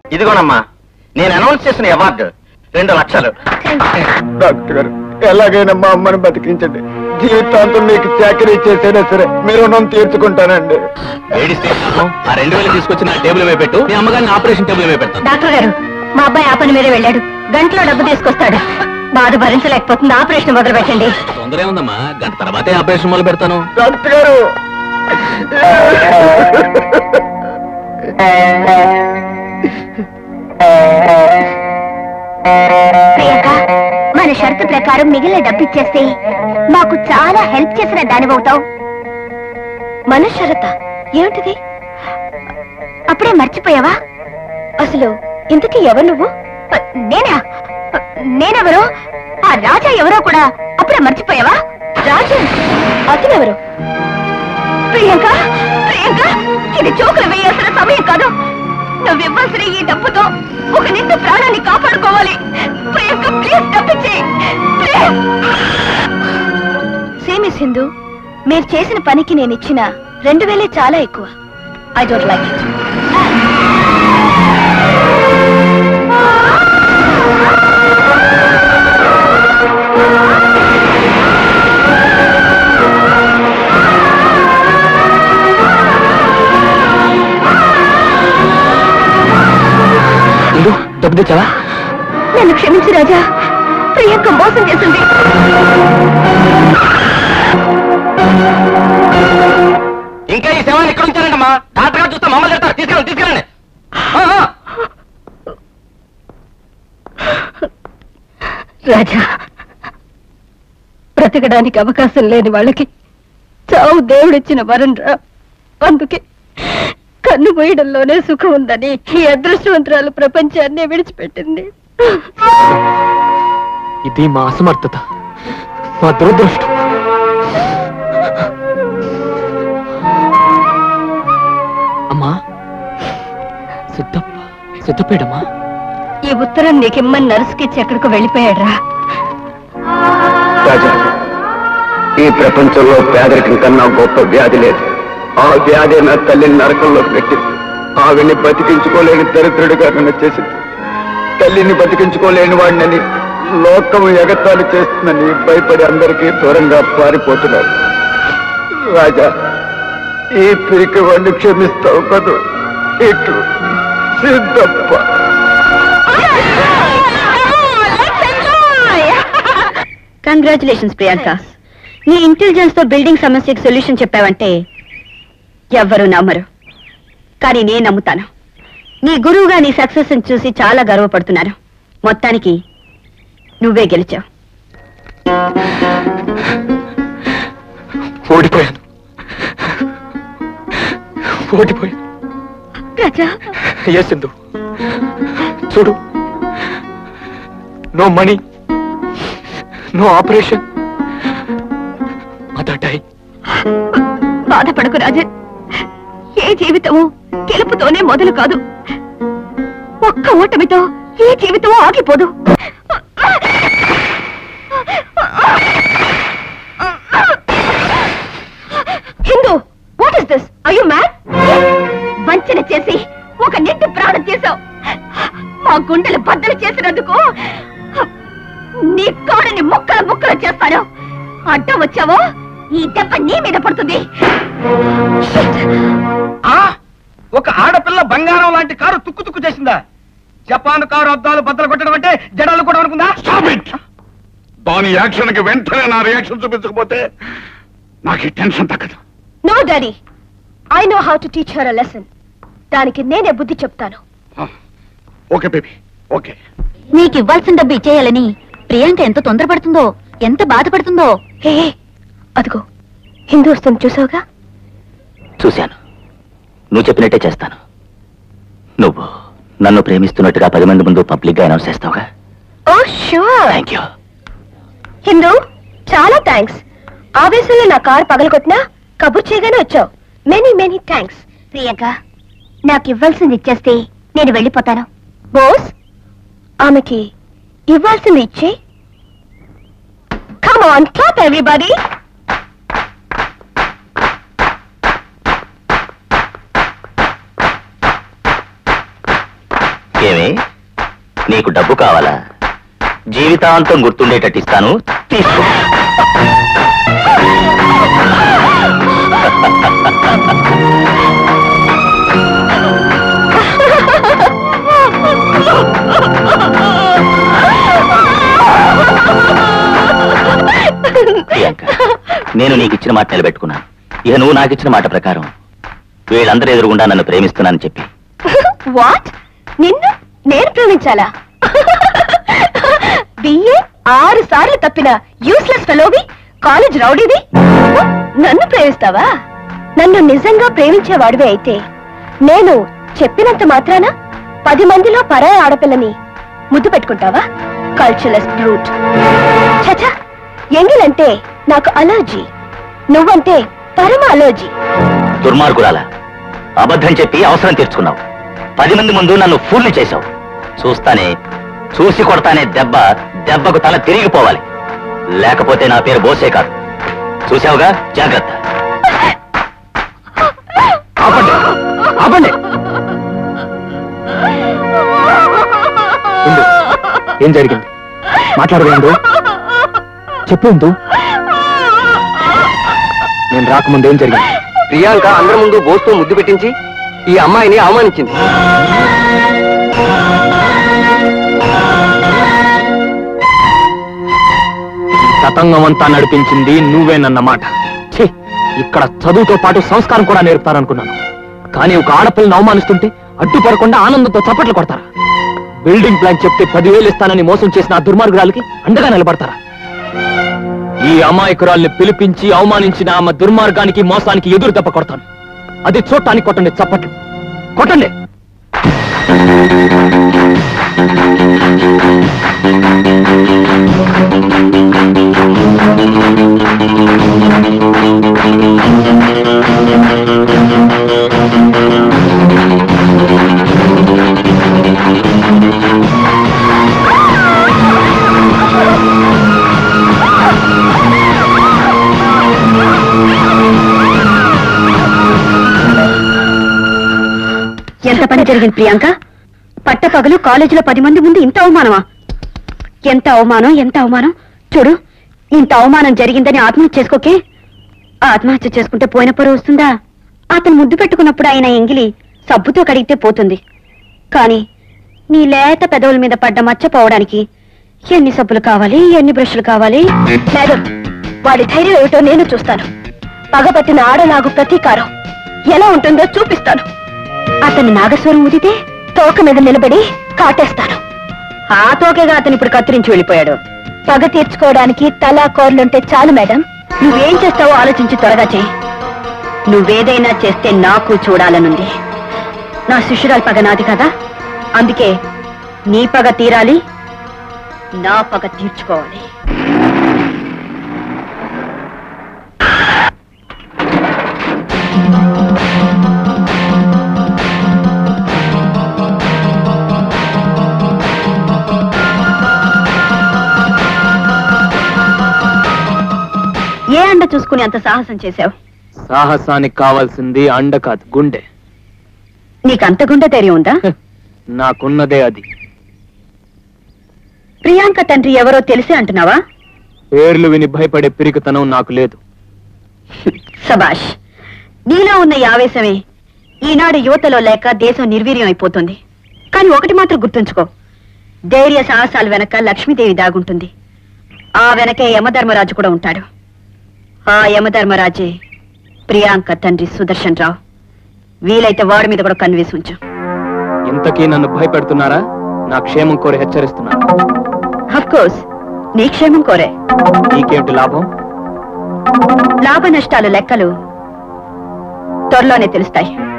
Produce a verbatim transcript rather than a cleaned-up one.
ఇదిగోనమ్మా నేను అనౌన్స్ చేసిన అవార్డు రెండు లక్షలు. డాక్టర్ గారు ఎలాగైనా మా అమ్మని బతికించండి. జీవితాంతం మీకు చాకరీ చేసైనా సరే మీరు రుణం తీర్చుకుంటానండి. ఆ రెండు వేలు తీసుకొచ్చి నా టేబుల్ మీద పెట్టు. మీ అమ్మగారిని ఆపరేషన్ టేబుల్ మీద పెడతాను. డాక్టర్ గారు మా అబ్బాయి ఆ పని మీదే వెళ్ళాడు. గంటలో డబ్బు తీసుకొస్తాడు. బాధ భరించలేకపోతుంది. ఆపరేషన్ మొదలు పెట్టండి. తొందర ఏముందమ్మా, గంట తర్వాతే ఆపరేషన్ మొదలు పెడతాను. డాక్టర్ గారు ప్రియాంక, మన షరతు ప్రకారం మిగిలిన డబ్బు ఇచ్చేస్తే మాకు చాలా హెల్ప్ చేసిన దానివవుతావు. మన షరత ఏమిటిది? అప్పుడే మర్చిపోయావా? అసలు ఇంతకీ ఎవరు నువ్వు? నేనా? నేనెవరు? ఆ రాజా ఎవరో కూడా అప్పుడే మర్చిపోయావా? రాజు అతనెవరు? ప్రియాంక, ప్రియాంక, ఇది జోకులు వేయాల్సిన సమయం కాదు. నువ్వు ఇవ్వాల్సిన ఈ డబ్బుతో ఒక నిండు ప్రాణాన్ని కాపాడుకోవాలి. ప్రియాంక ప్లీజ్ డబ్బిచ్చే. సేమి సింధు, మీరు చేసిన పనికి నేను ఇచ్చిన రెండు వేలే చాలా ఎక్కువ. I don't like it. డబ్బు తెచ్చావా? నన్ను క్షమించు రాజా, ప్రియాంక మోసం చేసింది. ఇంకా ఈ సేవలు ఎక్కడ ఉంచారంటమ్మా? డాక్టర్ గారు చూస్తే మమ్మల్ని చెప్తారు. తీసుకెళ్ళండి తీసుకెళ్ళండి. రాజా, బ్రతకడానికి అవకాశం లేని వాళ్ళకి చావు దేవుడిచ్చిన వరం రా. అందుకే కన్ను పోయడంలోనే సుఖం ఉందని ఈ అదృష్టవంతురాలు ప్రపంచాన్ని విడిచిపెట్టింది. ఇది మా అసమర్థత, మా దురదృష్టం. అమ్మా, సిద్ధప్ప సిద్ధపేడమ్మా. ఈ ఉత్తరం నీకిమ్మని నర్సుకిచ్చి ఎక్కడికో వెళ్ళిపోయాడ్రా. రాజా, ఈ ప్రపంచంలో పేదరికం కన్నా గొప్ప వ్యాధి లేదు. ఆ వ్యాధి నా తల్లిని నరకంలోకి పెట్టింది. ఆవిడ్ని బతికించుకోలేని దరిద్రుడిగా నన్ను చేసింది. తల్లిని బతికించుకోలేని వాడినని లోకం ఎగతాళి చేస్తుందని భయపడి అందరికీ దూరంగా పారిపోతున్నారు. రాజా, ఈ పిరికి వాడిని క్షమిస్తావు కదూ? ఇటు సిద్ధప్ప. కంగ్రాచులేషన్స్ ప్రియాంక, నీ ఇంటెలిజెన్స్ తో బిల్డింగ్ సమస్యకి సొల్యూషన్ చెప్పావంటే ఎవ్వరూ నమ్మరు. కానీ నేను నమ్ముతాను. నీ గురువుగా నీ సక్సెస్ చూసి చాలా గర్వపడుతున్నాను. మొత్తానికి నువ్వే గెలిచావు. ఓడిపోయాను ఓడిపోయాను రాజా. ఏ సింధు, చూడు, నో మనీ, నో ఆపరేషన్, అదటై. బాధపడకు రాజన్, ఏ జీవితము గెలుపుతోనే మొదలు కాదు. ఒక్క ఓటమితో ఏ జీవితమో ఆగిపోదు. Hindu, what is this? Are you mad? వంచన చేసి ఒక నిండు ప్రాణం చేశావు. మా గుండెలు బద్దలు చేసినందుకు నీ కాడని ముక్కలు ముక్కలు చేస్తాను. అడ్డం వచ్చావో ఈ దెబ్బ నీ మీద పడుతుంది. ఒక ఆడపిల్ల బంగారం లాంటి కారు తుక్కు తుక్కు చేసిందా? జపాన్ కారు అద్దాలు బద్దలు కొట్టడం అంటే జడాలు కూడా అనుకుందా? దాని యాక్షన్ కి వెంటనే నా రియాక్షన్ చూపించకపోతే నాకు టెన్షన్ తగ్గదు. No daddy, I know how to teach her a lesson. దానికి నేనే బుద్ధి చెప్తాను. Okay baby, okay. నీకు ఇవ్వాల్సిన డబ్బు ఇచ్చేయాలని ప్రియాంక ఎంత తొందరపడుతుందో, ఎంత బాధపడుతుందో. హే, అదిగో హిందూ వస్తుంది, చూసావుగా? చూశాను. నువ్వు చెప్పినట్టే చేస్తాను. నువ్వు నన్ను ప్రేమిస్తున్నట్టుగా పది మంది ముందు పబ్లిక్ గా అనౌన్స్ చేస్తావుగా? Oh sure. Thank you Hindu, చాలా థ్యాంక్స్. ఆవేశంలో నా కారు పగలగొట్టినా కబుర్ చేయగానే వచ్చావు. Many many thanks. ప్రియాంక, నాకు ఇవ్వాల్సింది ఇచ్చేస్తే నేను వెళ్ళిపోతాను. బోస్, ఆమెకి ఇవ్వాల్సింది ఇచ్చే. Come on, clap everybody. నీకు డబ్బు కావాలా? జీవితాంతం గుర్తుండేటట్టు ఇస్తాను, తీసుకో. ప్రియాంక, నేను నీకు ఇచ్చిన మాట నిలబెట్టుకున్నాను. ఇక నువ్వు నాకు ఇచ్చిన మాట ప్రకారం వీళ్ళందరూ ఎదురుగుండా నన్ను ప్రేమిస్తున్నానని చెప్పి. వాట్? నిన్ను నేను ప్రేమించాలా? బిఏ ఆరు సార్లు తప్పిన యూస్లెస్ ఫెలోవి, కాలేజ్ రౌడీవి నన్ను ప్రేమిస్తావా? నన్ను నిజంగా ప్రేమించేవాడివే అయితే నేను చెప్పినంత మాత్రాన పది మందిలో పరాయి ఆడపిల్లని ముద్దు పెట్టుకుంటావా? Cultural brute. చచా, ఎంగిలంటే నాకు అలర్జీ, నువ్వంటే పరమ అలర్జీ. దుర్మార్గురాలా, అబద్ధం చెప్పి అవసరం తీర్చుకున్నావు. పది మంది ముందు నన్ను ఫుల్ చేశావు. చూస్తానే, చూసి కొడతానే దెబ్బ దెబ్బకు తల తిరిగిపోవాలి. లేకపోతే నా పేరు బోసే కాదు. చూసావుగా, జాగ్రత్త. ఆపండి, ఆపండి. ఏం జరిగింది? మాట్లాడవేందు? చెప్పు. నేను రాకముందు ఏం జరిగింది? ప్రియాంక అందరి ముందు బోస్తో ముద్దు పెట్టించి ఈ అమ్మాయిని అవమానించింది. తతంగం అంతా నడిపించింది నువ్వేనన్నమాట. ఛీ, ఇక్కడ చదువుతో పాటు సంస్కారం కూడా నేర్పుతారనుకున్నాను. కానీ ఒక ఆడపిల్లని అవమానిస్తుంటే అడ్డుపడకుండా ఆనందంతో చప్పట్లు కొడతారా? బిల్డింగ్ ప్లాన్ చెప్తే పదివేలు ఇస్తానని మోసం చేసిన ఆ దుర్మార్గురాలకి అండగా నిలబడతారా? ఈ అమాయకురాల్ని పిలిపించి అవమానించిన ఆమె దుర్మార్గానికి మోసానికి ఎదురు దెబ్బ కొడతాను. అది చూడటానికి కొట్టండి, చప్పట్లు కొట్టండి. ఎంత పని జరిగింది ప్రియాంక? పట్టపగలు కాలేజీలో పది మంది ముందు ఇంత అవమానమా? ఎంత అవమానం, ఎంత అవమానం. చూడు, ఇంత అవమానం జరిగిందని ఆత్మహత్య చేసుకోకే. ఆత్మహత్య చేసుకుంటే పోయిన పరువు వస్తుందా? అతను ముద్దు పెట్టుకున్నప్పుడు ఆయన ఎంగిలి సబ్బుతో కడిగితే పోతుంది. కానీ నీ లేత పెదవుల మీద పడ్డ మచ్చపోవడానికి ఎన్ని సబ్బులు కావాలి, ఎన్ని బ్రష్లు కావాలి? మేడం, వాడి ధైర్యం ఏమిటో నేను చూస్తాను. పగపట్టిన ఆడలాగు ప్రతీకారం ఎలా ఉంటుందో చూపిస్తాను. అతను నాగస్వరం ఊదితే తోక మీద నిలబడి కాటేస్తాను. ఆ తోకేగా అతను ఇప్పుడు కత్తిరించి వెళ్ళిపోయాడు. పగ తీర్చుకోవడానికి తలా కోర్లుంటే చాలు మేడం. నువ్వేం చేస్తావో ఆలోచించి త్వరగా చెయ్యి. నువ్వేదైనా చేస్తే నాకు చూడాలనుంది. నా శిష్యురాలు పగ నాది కదా, అందుకే నీ పగ తీరాలి, నా పగ తీర్చుకోవాలి. ఏ అండ చూసుకుని అంత సాహసం చేశావు? సాహసానికి కావాల్సింది అండ కాదు, గుండె. నీకంత గుండె ధైర్యం ఉందా? నాకున్నదే అది. ప్రియాంక తండ్రి ఎవరో తెలిసే అంటున్నావా? పేర్లు విని భయపడే పిరికితనం నాకు లేదు. సబాష్, నీలో ఉన్న ఈ ఆవేశమే ఈనాడు యువతలో లేక దేశం నిర్వీర్యం అయిపోతుంది. కానీ ఒకటి మాత్రం గుర్తుంచుకో, ధైర్య సాహసాల వెనక లక్ష్మీదేవి దాగుంటుంది. ఆ వెనకే యమధర్మరాజు కూడా ఉంటాడు. ఆ యమధర్మరాజే ప్రియాంక తండ్రి సుదర్శన్ రావు. వీలైతే వాడి మీద కూడా కన్వేసి ఉంచు. ఇంతకీ నన్ను భయపెడుతున్నారా? నా క్షేమం కోరి హెచ్చరిస్తున్నారు. అఫ్కోర్స్, నీ క్షేమం కోరే. నీకేమిటి లాభం? లాభ నష్టాలు లెక్కలు త్వరలోనే తెలుస్తాయి.